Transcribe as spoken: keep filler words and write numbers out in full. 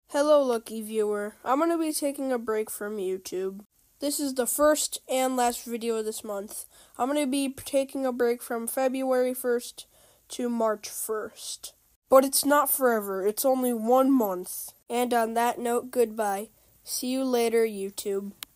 Hello, lucky viewer. I'm going to be taking a break from YouTube. This is the first and last video of this month. I'm going to be taking a break from February first to March first. But it's not forever. It's only one month. And on that note, goodbye. See you later, YouTube.